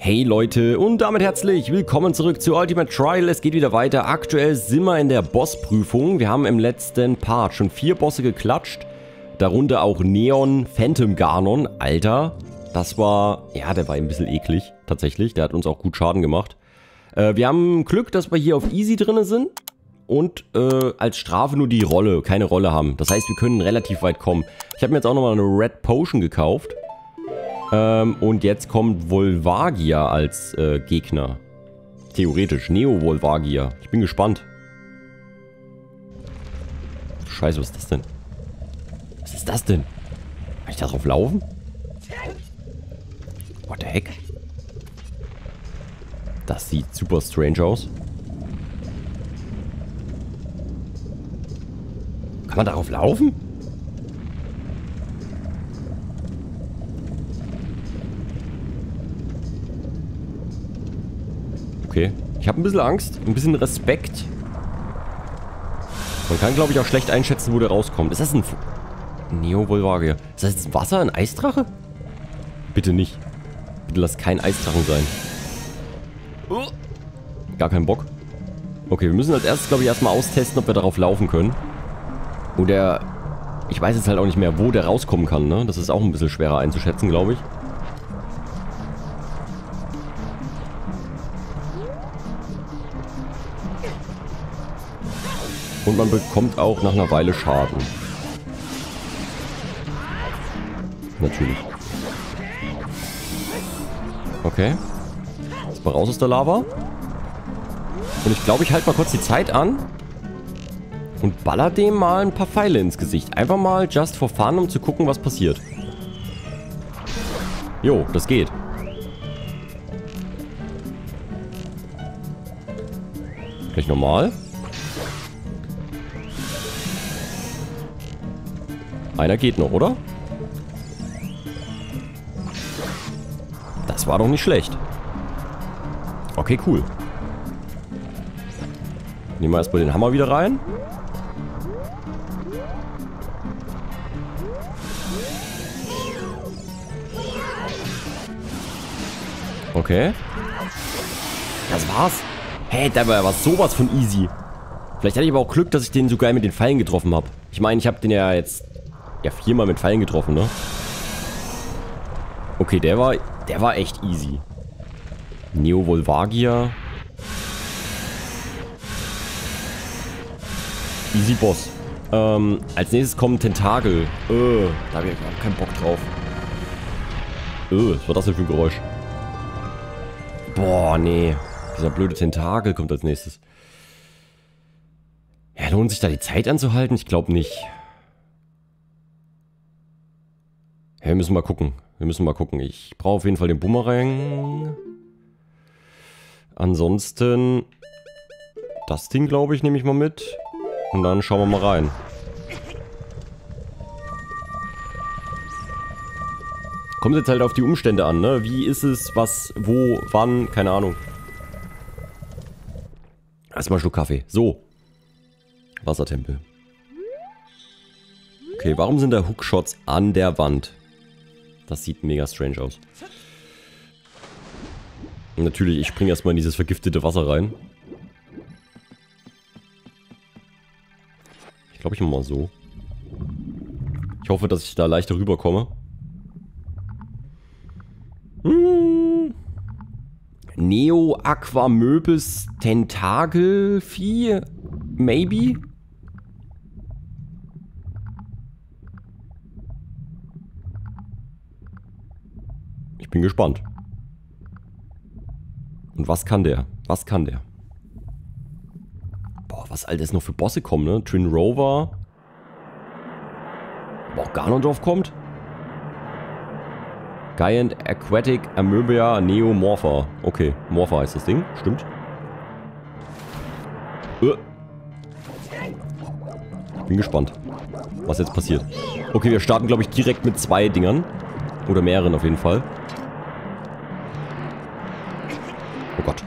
Hey Leute und damit herzlich willkommen zurück zu Ultimate Trial. Es geht wieder weiter. Aktuell sind wir in der Bossprüfung. Wir haben im letzten Part schon 4 Bosse geklatscht. Darunter auch Neon Phantom Ganon. Alter, das war... Ja, der war ein bisschen eklig, tatsächlich. Der hat uns auch gut Schaden gemacht. Wir haben Glück, dass wir hier auf Easy drin sind. Und als Strafe nur die Rolle, keine Rolle haben. Das heißt, wir können relativ weit kommen. Ich habe mir jetzt auch nochmal eine Red Potion gekauft. Und jetzt kommt Volvagia als Gegner. Theoretisch. Neo-Volvagia. Ich bin gespannt. Scheiße, was ist das denn? Was ist das denn? Kann ich da drauf laufen? What the heck? Das sieht super strange aus. Kann man darauf laufen? Okay. Ich habe ein bisschen Angst, ein bisschen Respekt. Man kann, glaube ich, auch schlecht einschätzen, wo der rauskommt. Ist das ein... Neo-Volvagia. Ist das jetzt ein Wasser, ein Eisdrache? Bitte nicht. Bitte lass kein Eisdrachen sein. Gar keinen Bock. Okay, wir müssen als erstes, glaube ich, erstmal austesten, ob wir darauf laufen können. Oder... Ich weiß jetzt halt auch nicht mehr, wo der rauskommen kann, ne? Das ist auch ein bisschen schwerer einzuschätzen, glaube ich. Und man bekommt auch nach einer Weile Schaden. Natürlich. Okay. Jetzt mal raus aus der Lava. Und ich glaube, ich halte mal kurz die Zeit an. Und baller dem mal ein paar Pfeile ins Gesicht. Einfach mal just for fun, um zu gucken, was passiert. Jo, das geht. Gleich normal. Einer geht noch, oder? Das war doch nicht schlecht. Okay, cool. Nehmen wir erstmal den Hammer wieder rein. Okay. Das war's. Hey, da war sowas von easy. Vielleicht hatte ich aber auch Glück, dass ich den so geil mit den Pfeilen getroffen habe. Ich meine, ich habe den ja jetzt... Ja, 4-mal mit Pfeilen getroffen, ne? Okay, der war echt easy. Neo-Volvagia. Easy Boss. Als nächstes kommen Tentakel. Da habe ich auch keinen Bock drauf. Was war das denn für ein Geräusch? Boah, nee. Dieser blöde Tentakel kommt als nächstes. Ja, lohnt sich da die Zeit anzuhalten? Ich glaube nicht. Ja, wir müssen mal gucken. Ich brauche auf jeden Fall den Bumerang. Ansonsten... Das Ding, glaube ich, nehme ich mal mit. Und dann schauen wir mal rein. Kommt jetzt halt auf die Umstände an, ne? Wie ist es, was, wo, wann, keine Ahnung. Erstmal einen Schluck Kaffee. So. Wassertempel. Okay, warum sind da Hookshots an der Wand? Das sieht mega strange aus. Und natürlich, ich springe erstmal in dieses vergiftete Wasser rein. Ich glaube, ich mache mal so. Ich hoffe, dass ich da leichter rüberkomme. Neo Aquamöbis Tentakelvieh? Maybe? Ich bin gespannt. Und was kann der? Was kann der? Boah, was alles noch für Bosse kommen, ne? Twin Rover. Aber auch Ganondorf kommt. Giant Aquatic Amöbia Neo Morpha. Okay, Morpha heißt das Ding. Stimmt. Bin gespannt, was jetzt passiert. Okay, wir starten, glaube ich, direkt mit 2 Dingern. Oder mehreren auf jeden Fall. Oh Gott.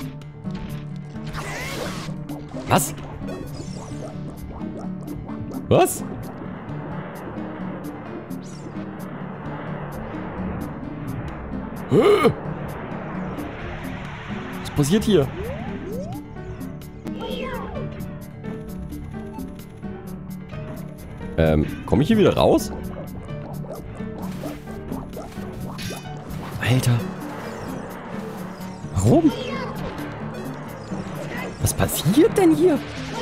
Was? Was? Was passiert hier? Komme ich hier wieder raus? Alter. Warum? Was passiert denn hier?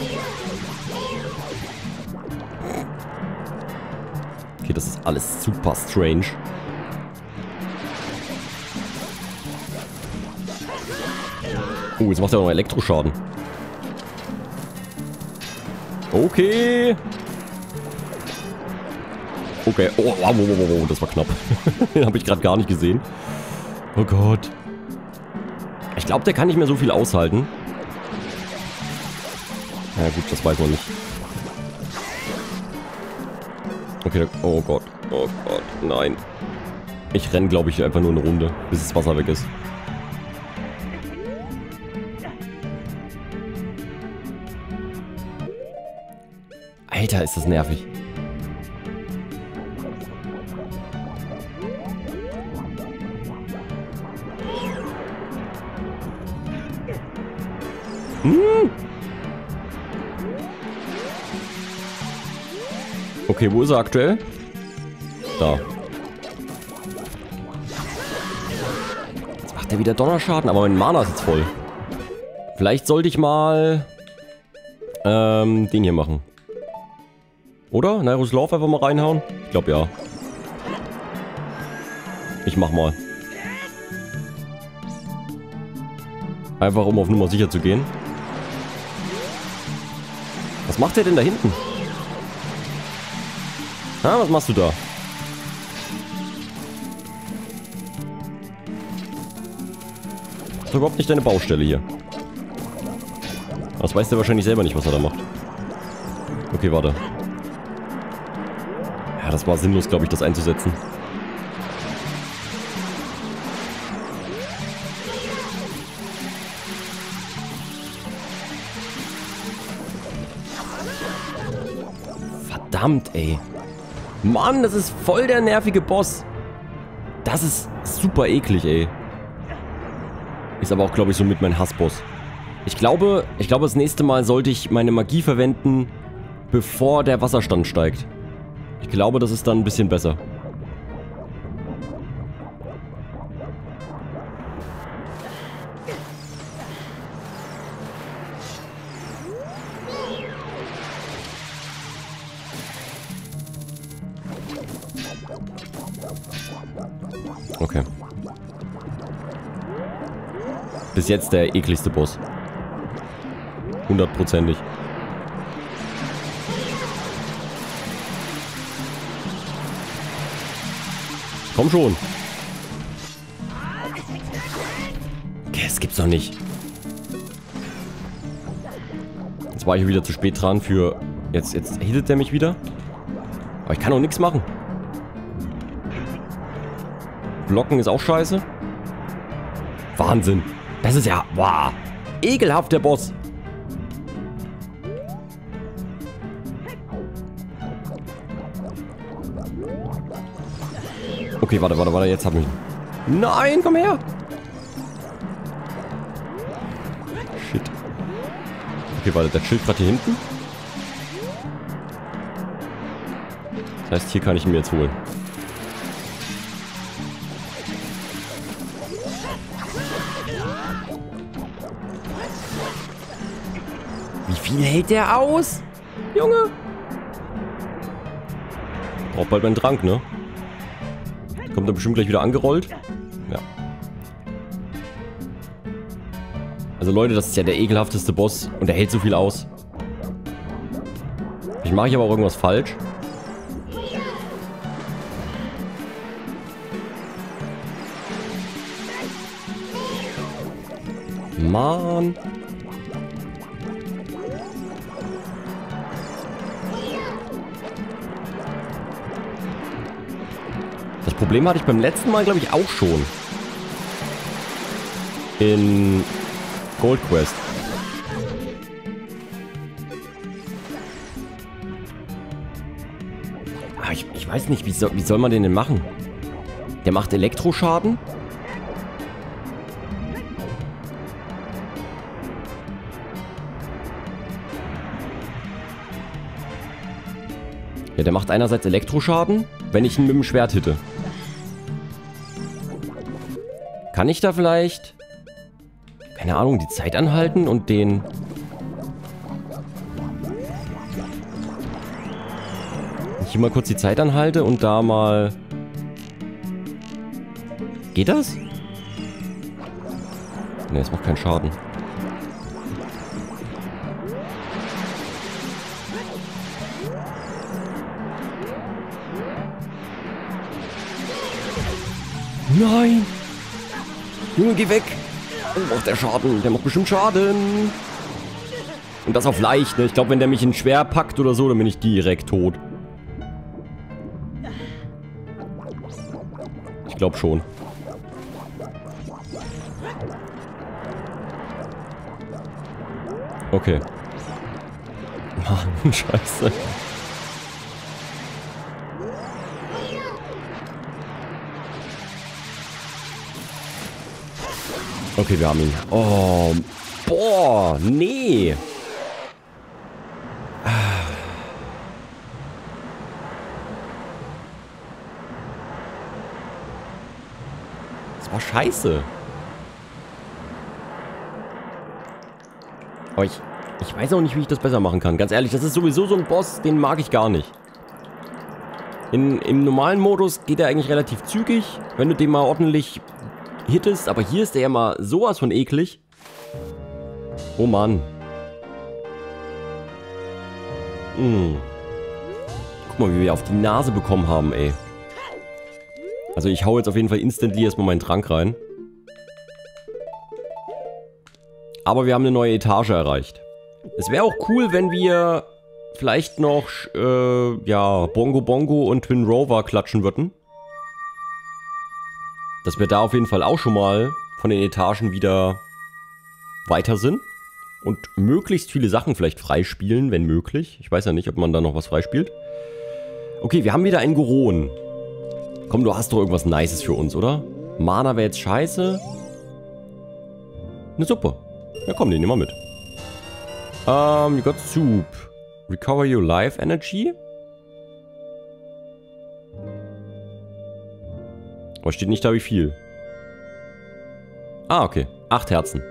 Okay, das ist alles super strange. Oh, jetzt macht er noch Elektroschaden. Okay. Okay. Oh, wow, wow, wow, wow, das war knapp. Den habe ich gerade gar nicht gesehen. Oh Gott. Ich glaube, der kann nicht mehr so viel aushalten. Ja gut, das weiß man nicht. Okay, oh Gott. Oh Gott, nein. Ich renne, glaube ich, einfach nur eine Runde, bis das Wasser weg ist. Alter, ist das nervig. Okay, wo ist er aktuell? Da. Jetzt macht er wieder Donnerschaden, aber mein Mana ist jetzt voll. Vielleicht sollte ich mal den hier machen. Oder? Nairos Lauf einfach mal reinhauen? Ich glaube ja. Ich mach mal. Einfach um auf Nummer sicher zu gehen. Was macht der denn da hinten? Ah, was machst du da? Das ist überhaupt nicht deine Baustelle hier. Das weiß der wahrscheinlich selber nicht, was er da macht. Okay, warte. Ja, das war sinnlos, glaube ich, das einzusetzen. Verdammt, ey. Mann, das ist voll der nervige Boss. Das ist super eklig, ey. Ist aber auch, glaube ich, so mit mein Hassboss. Ich glaube, das nächste Mal sollte ich meine Magie verwenden, bevor der Wasserstand steigt. Ich glaube, das ist dann ein bisschen besser. Okay. Bis jetzt der ekligste Boss. 100%ig. Komm schon. Okay, das gibt's doch nicht. Jetzt war ich wieder zu spät dran für... Jetzt hittet der mich wieder. Aber ich kann auch nichts machen. Blocken ist auch scheiße. Wahnsinn. Das ist ja... Wow. Ekelhaft, der Boss. Okay, warte. Jetzt hab ich... Nein, komm her. Shit. Okay, warte. Der chillt gerade hier hinten. Das heißt, hier kann ich ihn mir jetzt holen. Wie viel hält der aus? Junge. Braucht bald meinen Trank, ne? Kommt er bestimmt gleich wieder angerollt. Ja. Also Leute, das ist ja der ekelhafteste Boss und der hält so viel aus. Ich mache hier aber auch irgendwas falsch. Mann. Das Problem hatte ich beim letzten Mal, glaube ich, auch schon. In Gold Quest. Ah, ich weiß nicht, wie soll man den denn machen? Der macht Elektroschaden? Ja, der macht einerseits Elektroschaden, wenn ich ihn mit dem Schwert hitte. Kann ich da vielleicht, keine Ahnung, die Zeit anhalten und den... Ich hier mal kurz die Zeit anhalte und da mal... Geht das? Ne, es macht keinen Schaden. Nein! Junge, geh weg! Oh, macht der Schaden. Der macht bestimmt Schaden. Und das auf leicht, ne? Ich glaube, wenn der mich in schwer packt oder so, dann bin ich direkt tot. Ich glaube schon. Okay. Mann, scheiße. Okay, wir haben ihn. Oh, boah, nee. Das war scheiße. Aber ich weiß auch nicht, wie ich das besser machen kann. Ganz ehrlich, das ist sowieso so ein Boss, den mag ich gar nicht. Im normalen Modus geht er eigentlich relativ zügig, wenn du den mal ordentlich hittest. Aber hier ist der ja mal sowas von eklig. Oh Mann. Guck mal, wie wir auf die Nase bekommen haben, ey. Also ich hau jetzt auf jeden Fall instantly erstmal meinen Trank rein. Aber wir haben eine neue Etage erreicht. Es wäre auch cool, wenn wir vielleicht noch, ja, Bongo Bongo und Twin Rover klatschen würden. Dass wir da auf jeden Fall auch schon mal von den Etagen wieder weiter sind. Und möglichst viele Sachen vielleicht freispielen, wenn möglich. Ich weiß ja nicht, ob man da noch was freispielt. Okay, wir haben wieder einen Goron. Komm, du hast doch irgendwas Nices für uns, oder? Mana wäre jetzt scheiße. Eine Suppe. Ja komm, den nehmen wir mit. You got soup. Recover your life energy. Aber steht nicht da wie viel. Ah, okay. 8 Herzen.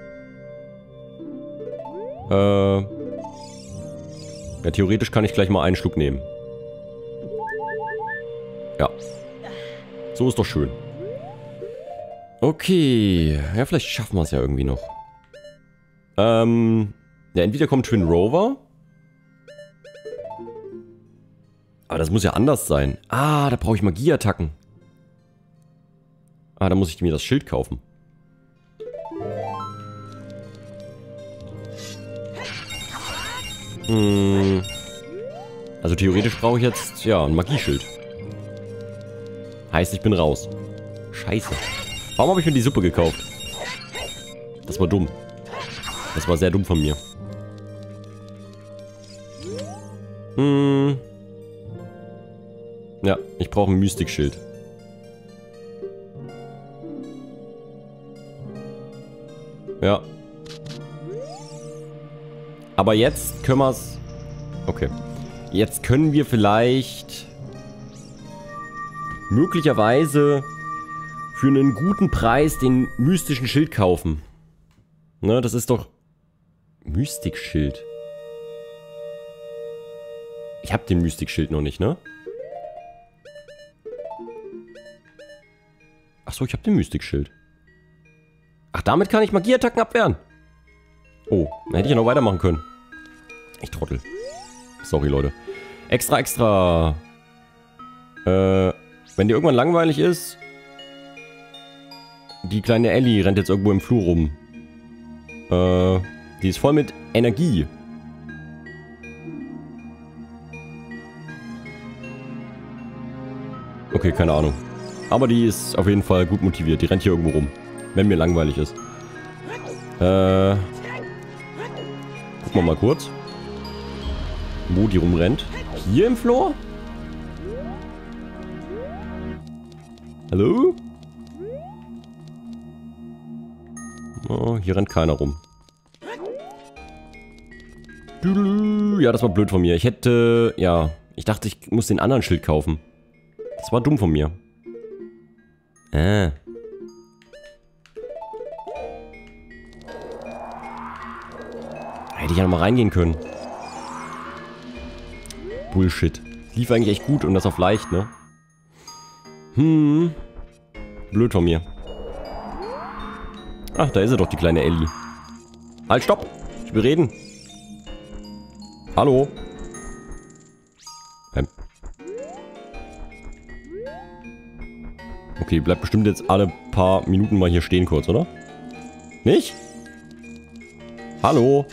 Ja, theoretisch kann ich gleich mal einen Schluck nehmen. Ja. So ist doch schön. Okay. Ja, vielleicht schaffen wir es ja irgendwie noch. Ja, entweder kommt Twin Rover. Aber das muss ja anders sein. Ah, da brauche ich Magieattacken. Ah, da muss ich mir das Schild kaufen. Also theoretisch brauche ich jetzt, ja, ein Magieschild. Heißt, ich bin raus. Scheiße. Warum habe ich mir die Suppe gekauft? Das war dumm. Das war sehr dumm von mir. Ja, ich brauche ein Mystikschild. Ja. Aber jetzt können wir es... Okay. Jetzt können wir vielleicht... möglicherweise für einen guten Preis den mystischen Schild kaufen. Ne, das ist doch... Mystikschild. Ich habe den Mystikschild noch nicht, ne? Achso, ich habe den Mystikschild. Ach, damit kann ich Magieattacken abwehren. Oh, dann hätte ich ja noch weitermachen können. Ich trottel. Sorry, Leute. Extra. Wenn dir irgendwann langweilig ist... Die kleine Ellie rennt jetzt irgendwo im Flur rum. Die ist voll mit Energie. Okay, keine Ahnung. Aber die ist auf jeden Fall gut motiviert. Die rennt hier irgendwo rum. Wenn mir langweilig ist. Gucken wir mal kurz. Wo die rumrennt. Hier im Flur? Hallo? Oh, hier rennt keiner rum. Ja, das war blöd von mir. Ich hätte... Ja, ich dachte, ich muss den anderen Schild kaufen. Das war dumm von mir. Hätte ich ja nochmal reingehen können. Bullshit. Lief eigentlich echt gut und das auf leicht, ne? Blöd von mir. Ach, da ist er doch, die kleine Ellie. Halt, stopp! Ich will reden. Hallo? Okay, bleibt bestimmt jetzt alle paar Minuten mal hier stehen kurz, oder? Nicht? Hallo?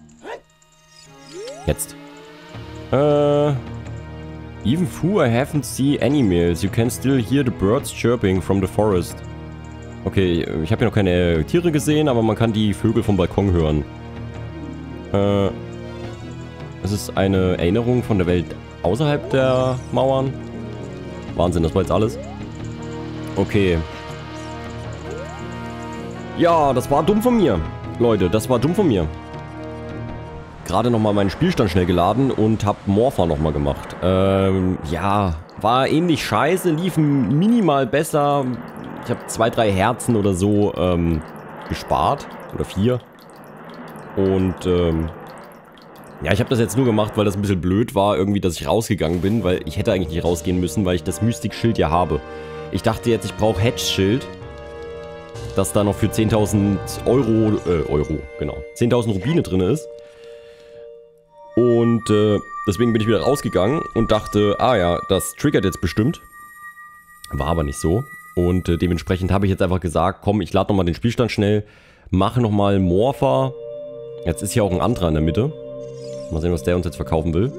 Jetzt. Even though I haven't seen any males, you can still hear the birds chirping from the forest. Okay, ich habe ja noch keine Tiere gesehen, aber man kann die Vögel vom Balkon hören. Es ist eine Erinnerung von der Welt außerhalb der Mauern. Wahnsinn, das war jetzt alles. Okay. Ja, das war dumm von mir. Leute, das war dumm von mir. Gerade nochmal meinen Spielstand schnell geladen und hab Morpha nochmal gemacht. Ja, war ähnlich scheiße, lief minimal besser. Ich habe 2, 3 Herzen oder so gespart. Oder 4. Und ja, ich habe das jetzt nur gemacht, weil das ein bisschen blöd war, irgendwie, dass ich rausgegangen bin, weil ich hätte eigentlich nicht rausgehen müssen, weil ich das Mystik-Schild ja habe. Ich dachte jetzt, ich brauche Hedge-Schild, das da noch für 10.000 genau, 10.000 Rubine drin ist. Und deswegen bin ich wieder rausgegangen und dachte, ah ja, das triggert jetzt bestimmt. War aber nicht so. Und dementsprechend habe ich jetzt einfach gesagt, komm, ich lade nochmal den Spielstand schnell, mache nochmal Morpha. Jetzt ist hier auch ein anderer in der Mitte. Mal sehen, was der uns jetzt verkaufen will.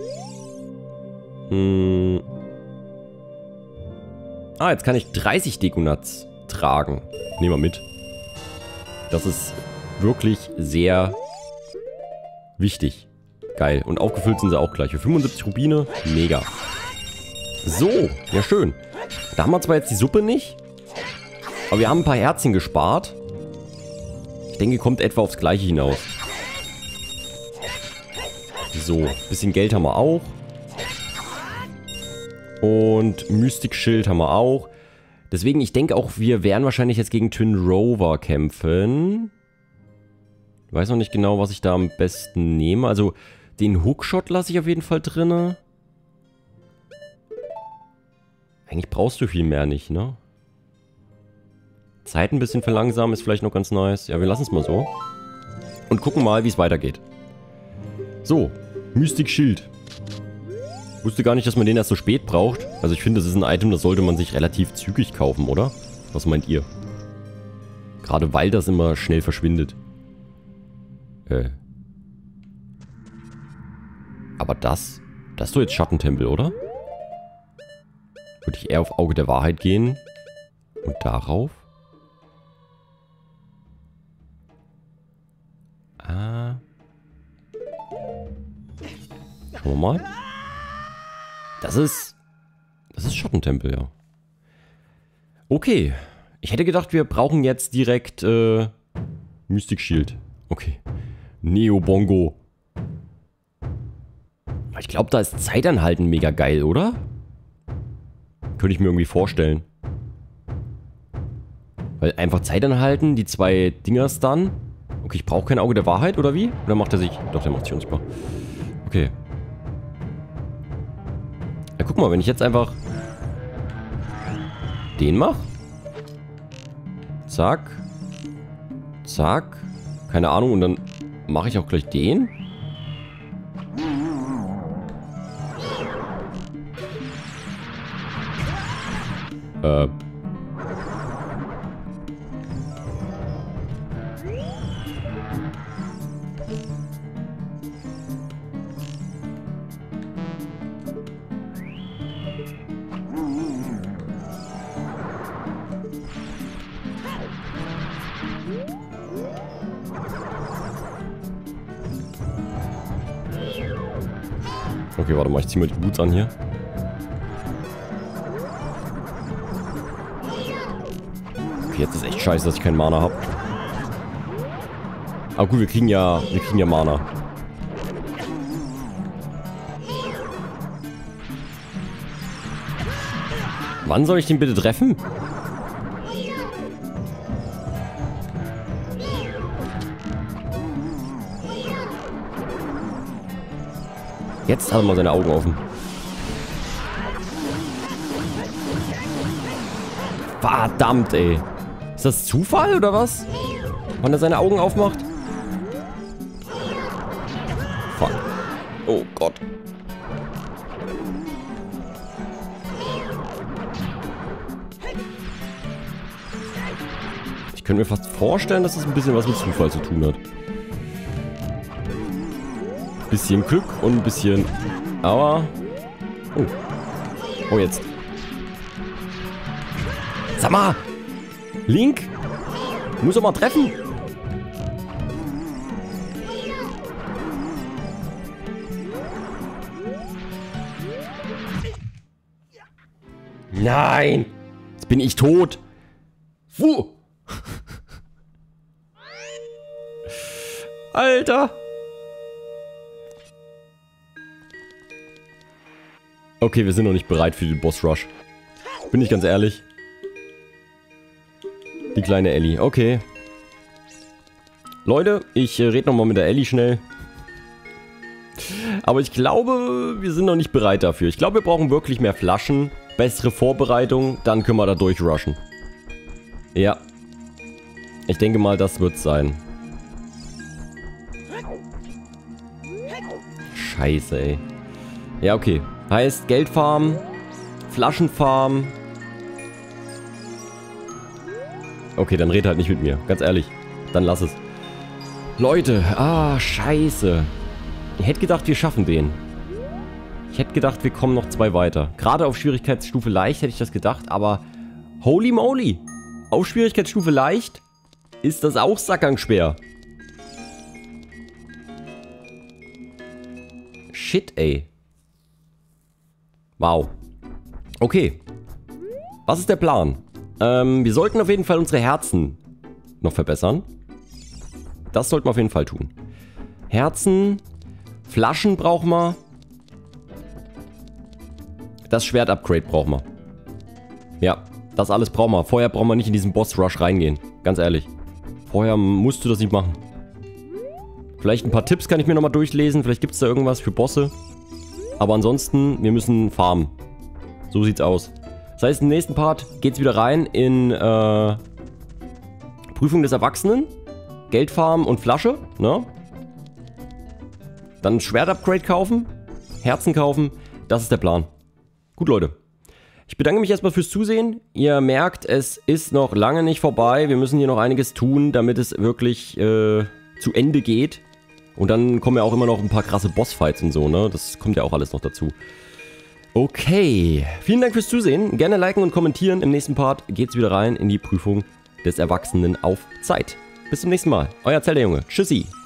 Ah, jetzt kann ich 30 Dekonuts tragen. Nehmen wir mit. Das ist wirklich sehr wichtig. Geil. Und aufgefüllt sind sie auch gleich. Für 75 Rubine. Mega. So. Ja, schön. Da haben wir zwar jetzt die Suppe nicht. Aber wir haben ein paar Herzchen gespart. Ich denke, kommt etwa aufs Gleiche hinaus. So. Bisschen Geld haben wir auch. Und Mystik-Schild haben wir auch. Deswegen, ich denke auch, wir werden wahrscheinlich jetzt gegen Twin Rover kämpfen. Ich weiß noch nicht genau, was ich da am besten nehme. Also, den Hookshot lasse ich auf jeden Fall drin. Eigentlich brauchst du viel mehr nicht, ne? Zeit ein bisschen verlangsamen ist vielleicht noch ganz nice. Ja, wir lassen es mal so. Und gucken mal, wie es weitergeht. So, Mystik-Schild. Wusste gar nicht, dass man den erst so spät braucht. Also ich finde, das ist ein Item, das sollte man sich relativ zügig kaufen, oder? Was meint ihr? Gerade weil das immer schnell verschwindet. Aber das ist doch jetzt Schattentempel, oder? Würde ich eher auf Auge der Wahrheit gehen. Und darauf? Ah. Schauen wir mal. Das ist Schattentempel, ja. Okay. Ich hätte gedacht, wir brauchen jetzt direkt Mystic Shield. Okay. Neo Bongo. Ich glaube, da ist Zeitanhalten mega geil, oder? Könnte ich mir irgendwie vorstellen. Weil einfach Zeitanhalten, die 2 Dingers dann. Okay, ich brauche kein Auge der Wahrheit, oder wie? Oder macht er sich... Doch, der macht sich unsichtbar. Okay. Ja, guck mal, wenn ich jetzt einfach den mache. Zack. Zack. Keine Ahnung, und dann mache ich auch gleich den. Okay, warte mal, ich ziehe mal die Boots an hier. Okay, jetzt ist echt scheiße, dass ich keinen Mana habe. Aber gut, wir kriegen ja Mana. Wann soll ich den bitte treffen? Jetzt hat er mal seine Augen offen. Verdammt, ey. Ist das Zufall oder was? Wann er seine Augen aufmacht? Fuck. Oh Gott. Ich könnte mir fast vorstellen, dass das ein bisschen was mit Zufall zu tun hat. Bisschen Glück und ein bisschen... Aua. Oh. Oh, jetzt. Sag mal! Link! Du musst doch mal treffen! Nein! Jetzt bin ich tot! Puh! Alter! Okay, wir sind noch nicht bereit für den Boss Rush. Bin ich ganz ehrlich. Die kleine Ellie. Okay. Leute, ich rede nochmal mit der Ellie schnell. Aber ich glaube, wir sind noch nicht bereit dafür. Ich glaube, wir brauchen wirklich mehr Flaschen. Bessere Vorbereitung. Dann können wir da durchrushen. Ja. Ich denke mal, das wird es sein. Scheiße, ey. Ja, okay. Heißt Geldfarm, Flaschenfarm. Okay, dann red halt nicht mit mir. Ganz ehrlich. Dann lass es. Leute, scheiße. Ich hätte gedacht, wir schaffen den. Ich hätte gedacht, wir kommen noch 2 weiter. Gerade auf Schwierigkeitsstufe leicht hätte ich das gedacht, aber holy moly. Auf Schwierigkeitsstufe leicht ist das auch sackgang-schwer. Shit, ey. Wow. Okay. Was ist der Plan? Wir sollten auf jeden Fall unsere Herzen noch verbessern. Das sollten wir auf jeden Fall tun. Herzen. Flaschen brauchen wir. Das Schwert-Upgrade brauchen wir. Ja, das alles brauchen wir. Vorher brauchen wir nicht in diesen Boss-Rush reingehen. Ganz ehrlich. Vorher musst du das nicht machen. Vielleicht ein paar Tipps kann ich mir nochmal durchlesen. Vielleicht gibt es da irgendwas für Bosse. Aber ansonsten, wir müssen farmen. So sieht's aus. Das heißt, im nächsten Part geht's wieder rein in Prüfung des Erwachsenen. Geldfarm und Flasche, ne? Dann Schwert-Upgrade kaufen. Herzen kaufen. Das ist der Plan. Gut, Leute. Ich bedanke mich erstmal fürs Zusehen. Ihr merkt, es ist noch lange nicht vorbei. Wir müssen hier noch einiges tun, damit es wirklich zu Ende geht. Und dann kommen ja auch immer noch ein paar krasse Bossfights und so, ne? Das kommt ja auch alles noch dazu. Okay. Vielen Dank fürs Zusehen. Gerne liken und kommentieren. Im nächsten Part geht's wieder rein in die Prüfung des Erwachsenen auf Zeit. Bis zum nächsten Mal. Euer Zelda Junge. Tschüssi.